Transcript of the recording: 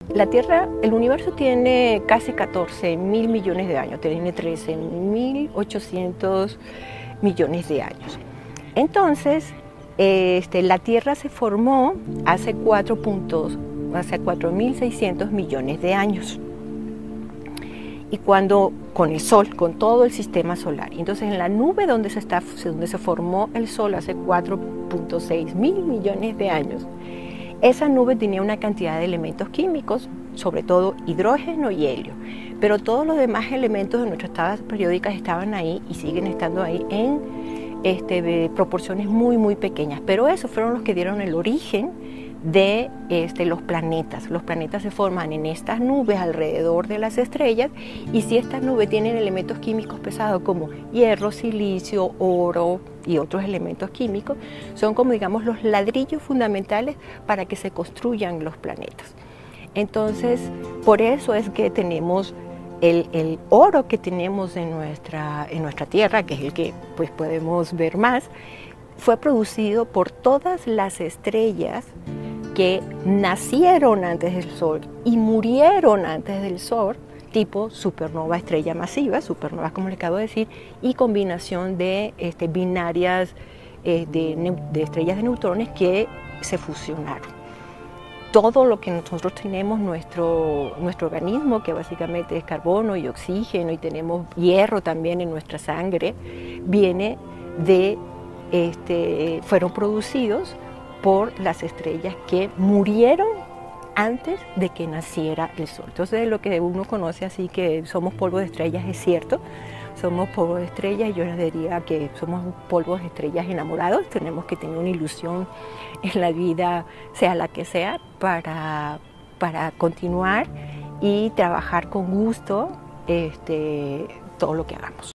La Tierra, el universo tiene casi 14.000 millones de años, tiene 13.800 millones de años. Entonces, la Tierra se formó hace 4.600 millones de años. Y con el Sol, con todo el sistema solar. Y entonces en la nube donde se formó el Sol hace 4.6 mil millones de años, esa nube tenía una cantidad de elementos químicos, sobre todo hidrógeno y helio. Pero todos los demás elementos de nuestras tablas periódicas estaban ahí y siguen estando ahí en proporciones muy, muy pequeñas. Pero esos fueron los que dieron el origen de los planetas. Los planetas se forman en estas nubes alrededor de las estrellas, y si estas nubes tienen elementos químicos pesados como hierro, silicio, oro y otros elementos químicos, son como, digamos, los ladrillos fundamentales para que se construyan los planetas. Entonces, por eso es que tenemos el oro que tenemos en nuestra Tierra, que es el que pues podemos ver más, fue producido por todas las estrellas que nacieron antes del Sol y murieron antes del Sol, tipo supernova, estrella masiva, supernovas como les acabo de decir, y combinación de binarias de estrellas de neutrones que se fusionaron. Todo lo que nosotros tenemos, nuestro organismo, que básicamente es carbono y oxígeno, y tenemos hierro también en nuestra sangre, viene de, fueron producidos por las estrellas que murieron antes de que naciera el Sol. Entonces, lo que uno conoce así que somos polvo de estrellas es cierto, somos polvo de estrellas, y yo les diría que somos polvos de estrellas enamorados. Tenemos que tener una ilusión en la vida, sea la que sea, para continuar y trabajar con gusto todo lo que hagamos.